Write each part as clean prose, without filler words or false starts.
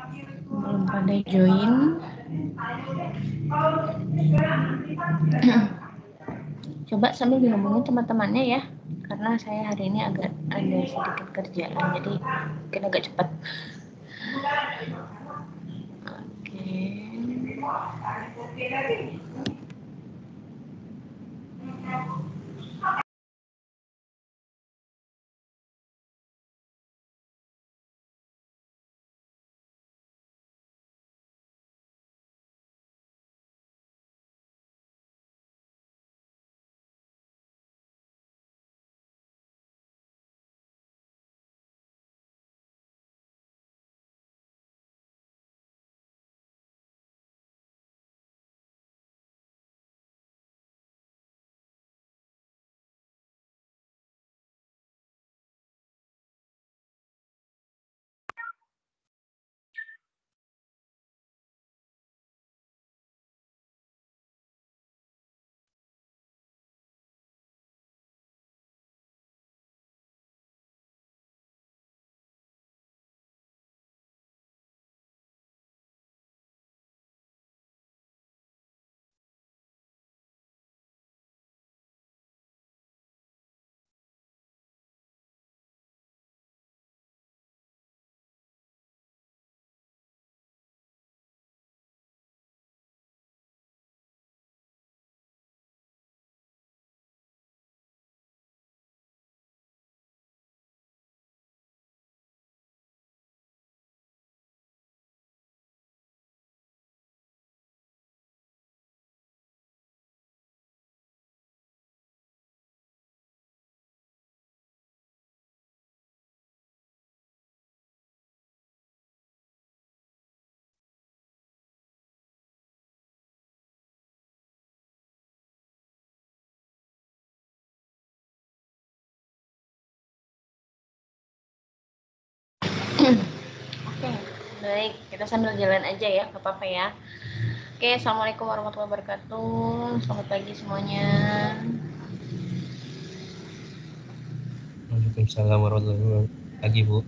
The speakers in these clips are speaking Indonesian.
Belum pada join. Coba sambil dihubungi teman-temannya ya, karena saya hari ini agak ada sedikit kerjaan, jadi mungkin agak cepat. Oke. Oke, baik. Kita sambil jalan aja ya, nggak apa-apa ya. Oke, assalamualaikum warahmatullahi wabarakatuh. Selamat pagi semuanya. Waalaikumsalam warahmatullahi wabarakatuh. Pagi, Bu.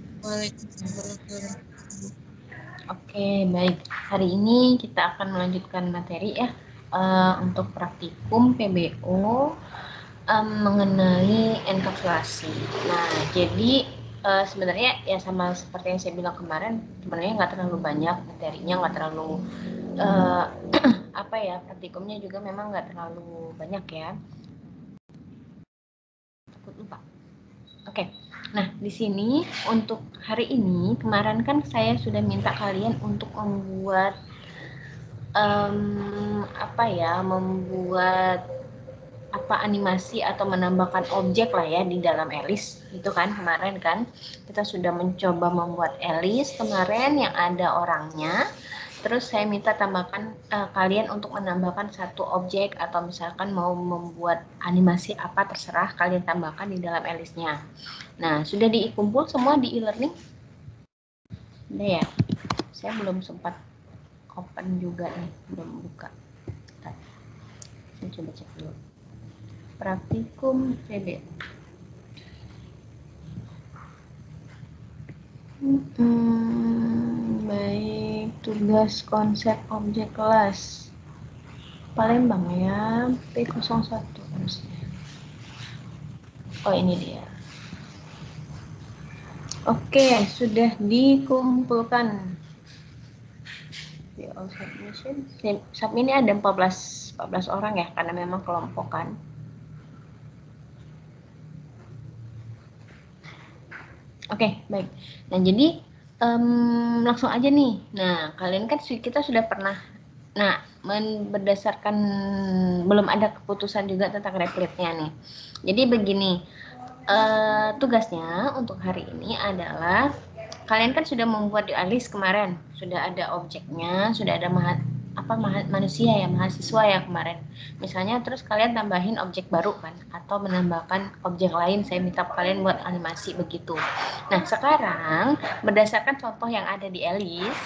Oke, baik. Hari ini kita akan melanjutkan materi ya untuk praktikum PBO mengenai enkapsulasi. Nah, jadi sebenarnya ya sama seperti yang saya bilang kemarin, sebenarnya nggak terlalu banyak materinya, nggak terlalu apa ya, praktikumnya juga memang nggak terlalu banyak ya. Takut lupa. Oke. Nah, di sini untuk hari ini, kemarin kan saya sudah minta kalian untuk membuat animasi atau menambahkan objek lah ya di dalam Alice. Itu kan kemarin kan kita sudah mencoba membuat Alice kemarin yang ada orangnya. Terus saya minta tambahkan kalian untuk menambahkan satu objek atau misalkan mau membuat animasi apa terserah kalian tambahkan di dalam Alice-nya. Nah, sudah dikumpul semua di e-learning? Udah ya? Saya belum sempat open juga nih, belum buka. Bentar. Saya coba cek dulu. Praktikum PB. Baik, tugas konsep objek kelas Palembang ya, P01 harusnya. Oh, ini dia. Oke, sudah dikumpulkan. Di all submission. Submit ini ada 14 orang ya, karena memang kelompokan. Oke, baik. Nah, jadi langsung aja nih. Nah, kalian kan kita sudah pernah. Nah, berdasarkan belum ada keputusan juga tentang replit-nya nih. Jadi begini, tugasnya untuk hari ini adalah kalian kan sudah membuat di Alice kemarin, sudah ada objeknya, sudah ada manusia ya, mahasiswa ya kemarin. Misalnya terus kalian tambahin objek baru kan, atau menambahkan objek lain, saya minta kalian buat animasi begitu. Nah, sekarang berdasarkan contoh yang ada di Alice,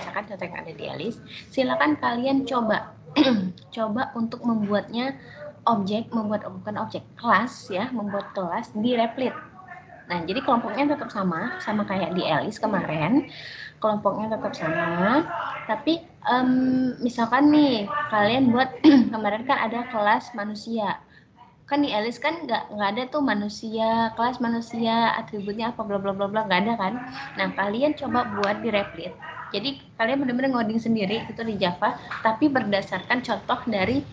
silakan kalian coba coba untuk membuat kelas ya, membuat kelas di Replit. Nah, jadi kelompoknya tetap sama kayak di ELIS kemarin. Kelompoknya tetap sama, tapi misalkan nih kalian buat kemarin kan ada kelas manusia. Kan di ELIS kan nggak ada tuh manusia, kelas manusia, atributnya apa bla bla bla bla, nggak ada kan. Nah, kalian coba buat di Replit. Jadi kalian benar-benar ngoding sendiri itu di Java, tapi berdasarkan contoh dari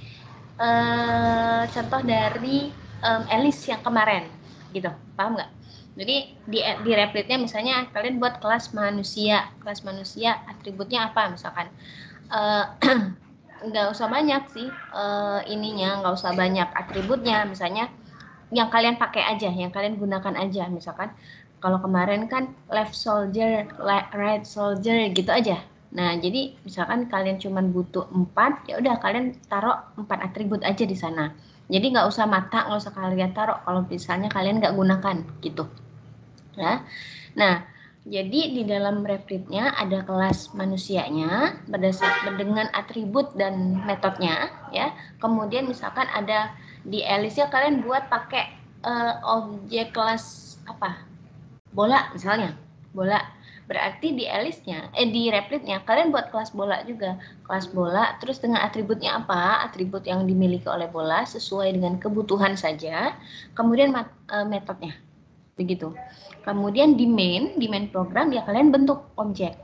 ELIS yang kemarin, gitu, paham nggak? Jadi di Replitnya misalnya kalian buat kelas manusia atributnya apa misalkan, nggak usah banyak sih ininya, nggak usah banyak atributnya, misalnya yang kalian pakai aja, yang kalian gunakan aja, misalkan kalau kemarin kan left soldier, right soldier gitu aja. Nah, jadi misalkan kalian cuma butuh 4, ya udah kalian taruh 4 atribut aja di sana. Jadi nggak usah mata, nggak usah kalian taruh kalau misalnya kalian nggak gunakan gitu. Ya. Nah, jadi di dalam Replitnya ada kelas manusianya berdasarkan dengan atribut dan metodenya, ya. Kemudian misalkan ada di ELIS-nya kalian buat pakai objek kelas apa? Bola misalnya. Bola. Berarti di ELIS-nya, di Replitnya kalian buat kelas bola juga. Kelas bola terus dengan atributnya apa? Atribut yang dimiliki oleh bola sesuai dengan kebutuhan saja. Kemudian metodenya. Begitu. Kemudian di main program ya kalian bentuk objek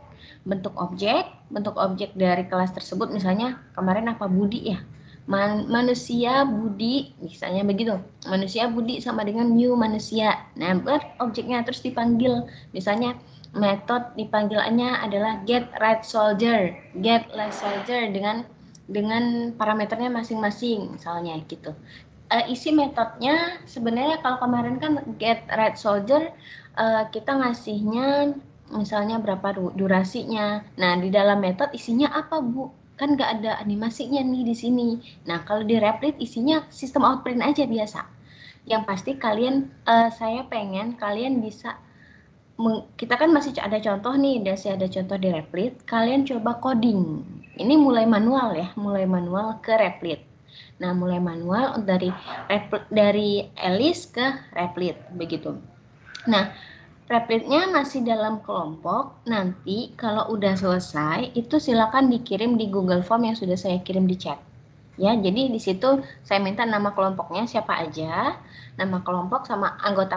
dari kelas tersebut, misalnya kemarin apa, Budi ya, manusia Budi misalnya begitu, manusia Budi sama dengan new manusia. Nah, buat objeknya terus dipanggil, misalnya metode dipanggilannya adalah get right soldier, get left soldier dengan parameternya masing-masing misalnya gitu. Isi metodenya sebenarnya kalau kemarin kan get right soldier kita ngasihnya misalnya berapa durasinya. Nah, di dalam metode isinya apa, Bu? Kan nggak ada animasinya nih di sini. Nah, kalau di Replit isinya sistem outprint aja biasa. Yang pasti kalian, saya pengen kalian bisa, kita kan masih ada contoh nih, ada contoh di Replit, kalian coba coding. Ini mulai manual ya, mulai manual ke Replit. Nah, mulai manual dari ELIS ke Replit, begitu. Nah, Replitnya masih dalam kelompok, nanti kalau udah selesai, itu silakan dikirim di Google Form yang sudah saya kirim di chat. Ya, jadi di situ saya minta nama kelompoknya siapa aja, nama kelompok sama anggota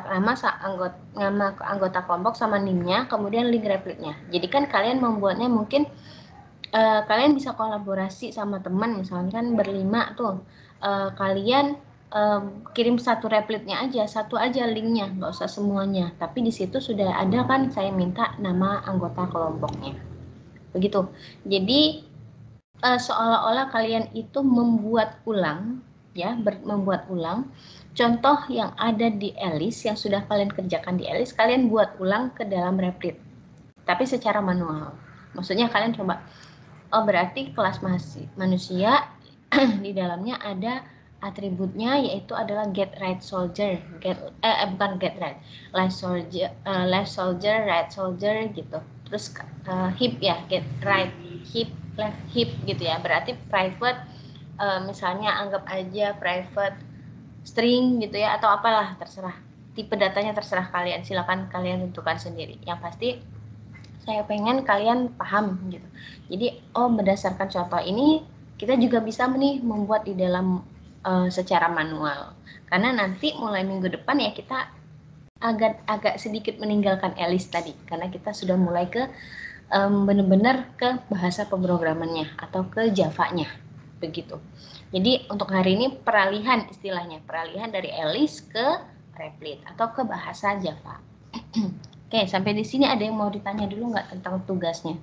kelompok sama NIM-nya, kemudian link Replitnya. Jadi kan kalian membuatnya mungkin kalian bisa kolaborasi sama teman, misalkan berlima tuh, kalian kirim satu Replitnya aja, satu aja linknya, nggak usah semuanya. Tapi di situ sudah ada kan saya minta nama anggota kelompoknya. Begitu. Jadi seolah-olah kalian itu membuat ulang, ya, membuat ulang contoh yang ada di ELIS yang sudah kalian kerjakan di ELIS, kalian buat ulang ke dalam Replit. Tapi secara manual. Maksudnya kalian coba, oh berarti kelas manusia di dalamnya ada atributnya yaitu adalah get right soldier, bukan get right, left soldier, right soldier gitu. Terus hip ya, get right hip, left hip gitu ya. Berarti private, misalnya anggap aja private string gitu ya, atau apalah, terserah. Tipe datanya terserah kalian, silakan kalian tentukan sendiri. Yang pasti saya pengen kalian paham gitu. Jadi, berdasarkan contoh ini kita juga bisa nih membuat di dalam secara manual. Karena nanti mulai minggu depan ya kita agak sedikit meninggalkan ELIS tadi, karena kita sudah mulai ke benar-benar ke bahasa pemrogramannya atau ke Java-nya begitu. Jadi untuk hari ini peralihan dari ELIS ke Replit atau ke bahasa Java. Oke, sampai di sini ada yang mau ditanya dulu nggak tentang tugasnya?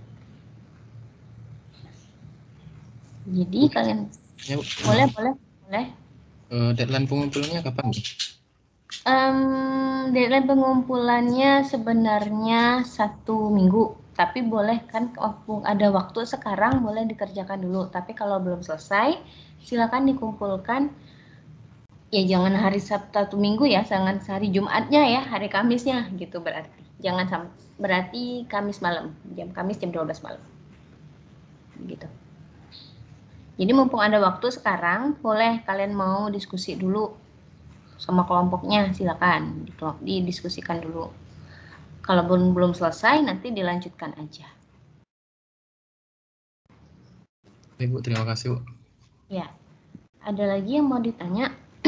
Jadi kalian Ya, boleh. deadline pengumpulannya kapan? Deadline pengumpulannya sebenarnya 1 minggu, tapi boleh kan ada waktu sekarang boleh dikerjakan dulu. Tapi kalau belum selesai, silakan dikumpulkan. Ya jangan hari Sabtu 1 minggu ya, jangan hari Jumatnya ya, hari Kamisnya gitu berarti. Jangan berarti Kamis malam, Kamis jam 12 malam. Gitu. Jadi mumpung ada waktu sekarang, boleh kalian mau diskusi dulu sama kelompoknya, silakan didiskusikan dulu. Kalau belum selesai, nanti dilanjutkan aja. Ibu, terima kasih, Bu. Ya, ada lagi yang mau ditanya?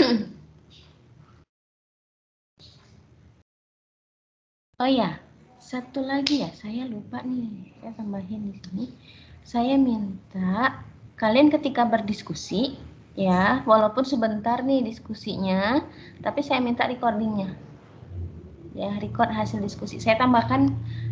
Oh ya, satu lagi ya, saya lupa nih, saya tambahin di sini. Saya minta kalian ketika berdiskusi, ya, walaupun sebentar nih diskusinya, tapi saya minta recordingnya. Ya, record hasil diskusi. Saya tambahkan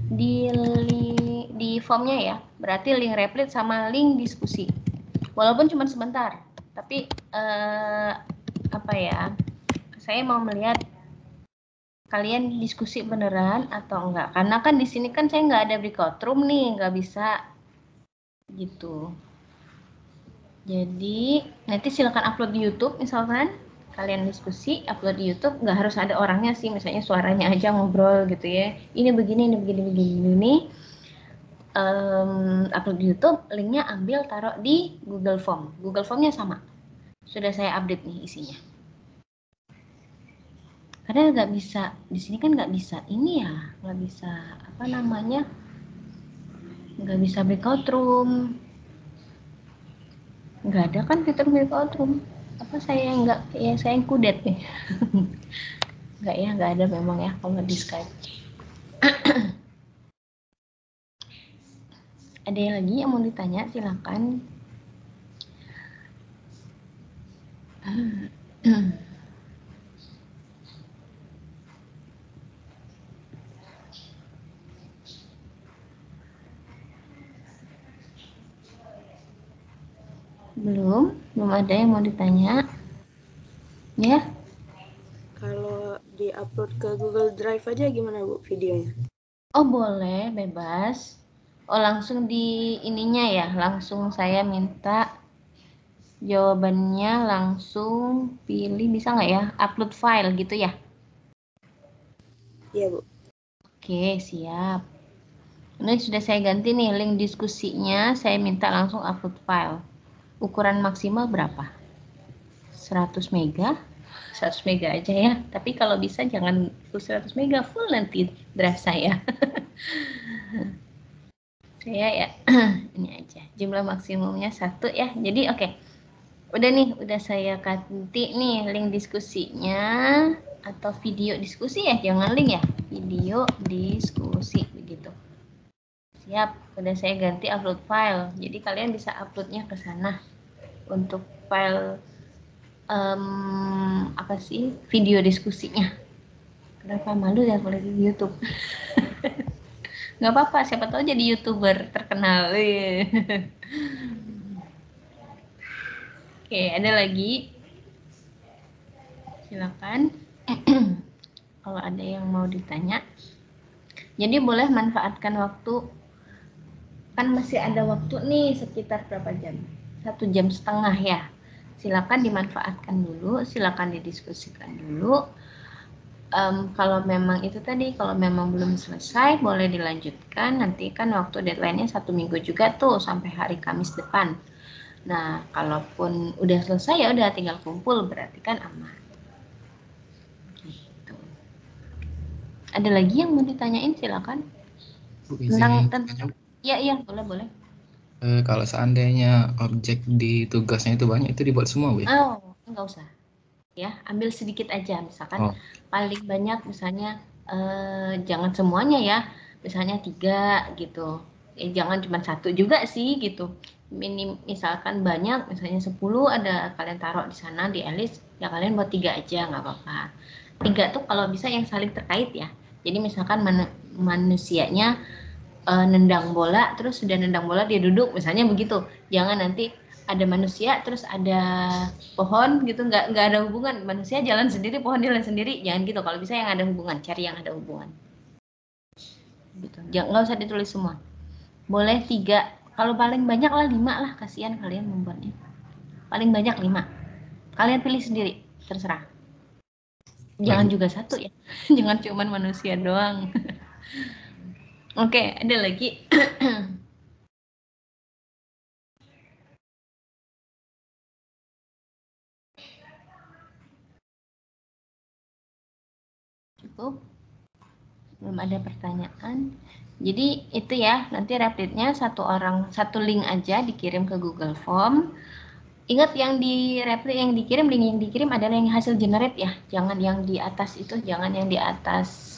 di formnya ya, berarti link replit sama link diskusi. Walaupun cuma sebentar, tapi apa ya? Saya mau melihat kalian diskusi beneran atau enggak, karena kan di sini kan saya nggak ada breakout room nih, nggak bisa gitu. Jadi nanti silakan upload di YouTube, misalkan kalian diskusi upload di YouTube, nggak harus ada orangnya sih, misalnya suaranya aja ngobrol gitu ya, ini begini, ini begini, begini. Upload di YouTube, linknya ambil taruh di Google Form. Google Formnya sama, sudah saya update nih isinya. Karena nggak bisa di sini kan, nggak bisa ini ya, nggak bisa apa namanya, nggak bisa breakout room, nggak ada kan fitur breakout room. Apa saya nggak, ya saya yang kudet nih. Nggak ya, nggak ada memang ya kalau di Skype. Ada yang lagi yang mau ditanya, silakan. Belum ada yang mau ditanya. Ya, Kalau di-upload ke Google Drive aja gimana Bu videonya? oh boleh, bebas. Oh langsung di ininya ya, langsung saya minta jawabannya, langsung pilih, bisa nggak ya, upload file gitu ya? Iya Bu. Oke, siap. Ini sudah saya ganti nih, link diskusinya saya minta langsung upload file. Ukuran maksimal berapa? 100 mega? 100 mega aja ya, tapi kalau bisa jangan full 100 mega, full nanti drive saya. Saya ya ini aja, jumlah maksimumnya 1 ya. Jadi oke. Udah nih, udah saya ganti nih link diskusinya, atau video diskusi ya, jangan link ya, video diskusi begitu. Siap, udah saya ganti upload file. Jadi kalian bisa uploadnya ke sana. Untuk file apa sih, video diskusinya. Kenapa malu ya kalau di YouTube? Nggak apa-apa, siapa tahu jadi YouTuber terkenal. Oke, ada lagi? Silakan. Kalau ada yang mau ditanya. Jadi boleh manfaatkan waktu, kan masih ada waktu nih sekitar berapa jam? 1,5 jam ya. Silakan dimanfaatkan dulu, silakan didiskusikan dulu. Kalau memang itu tadi, kalau memang belum selesai, boleh dilanjutkan. Nanti kan waktu deadline-nya 1 minggu juga tuh, sampai hari Kamis depan. Nah, kalaupun udah selesai ya udah tinggal kumpul, berarti kan aman. Gitu. Ada lagi yang mau ditanyain, silakan. Bu, izin tanya, Bu. Iya, boleh. Kalau seandainya objek di tugasnya itu banyak, itu dibuat semua, Bu ya? Oh, enggak usah. Ya, ambil sedikit aja. Misalkan paling banyak, misalnya jangan semuanya ya. Misalnya 3 gitu. Jangan cuma 1 juga sih gitu. Misalkan banyak, misalnya 10 ada, kalian taruh di sana di Alice, ya kalian buat 3 aja, nggak apa-apa. 3 tuh kalau bisa yang saling terkait ya. Jadi misalkan manusianya nendang bola, terus sudah nendang bola dia duduk, misalnya begitu. Jangan nanti ada manusia terus ada pohon gitu, nggak ada hubungan. Manusia jalan sendiri, pohon jalan sendiri, jangan gitu. Kalau bisa yang ada hubungan, cari yang ada hubungan gitu. Jangan, nggak usah ditulis semua, boleh 3, kalau paling banyak lah 5 lah, kasihan kalian membuatnya. Paling banyak 5, kalian pilih sendiri, terserah. Jangan juga 1 ya. Jangan cuman manusia doang. Oke, ada lagi? cukup. Belum ada pertanyaan. Jadi itu ya, nanti Replit-nya satu link aja dikirim ke Google Form. Ingat yang di Replit link yang dikirim adalah yang hasil generate ya. Jangan yang di atas itu, jangan yang di atas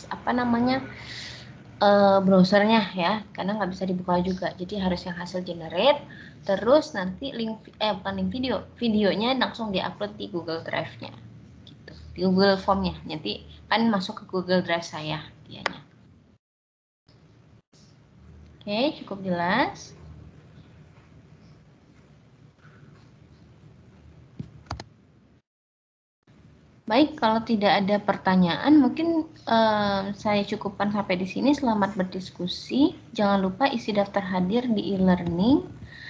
browsernya ya, karena nggak bisa dibuka juga. Jadi harus yang hasil generate. Terus nanti bukan link videonya langsung diupload di Google Drive-nya. Gitu. Di Google Form-nya. Nanti kan masuk ke Google Drive saya dianya. Oke, cukup jelas. Baik, kalau tidak ada pertanyaan, mungkin saya cukupkan sampai di sini. Selamat berdiskusi. Jangan lupa isi daftar hadir di e-learning.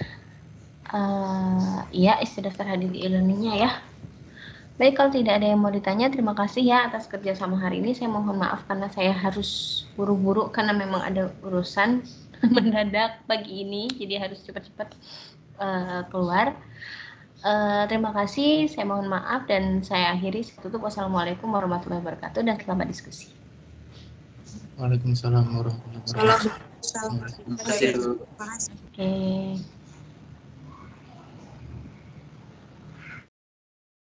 Ya, isi daftar hadir di e-learningnya ya. Baik, kalau tidak ada yang mau ditanya, terima kasih ya atas kerjasama hari ini. Saya mohon maaf karena saya harus buru-buru karena memang ada urusan mendadak pagi ini, jadi harus cepat-cepat keluar. Terima kasih, saya mohon maaf dan saya akhiri. Saya tutup. Wassalamualaikum warahmatullahi wabarakatuh dan selamat diskusi. Waalaikumsalam warahmatullahi wabarakatuh. Salam. Terima kasih. Oke.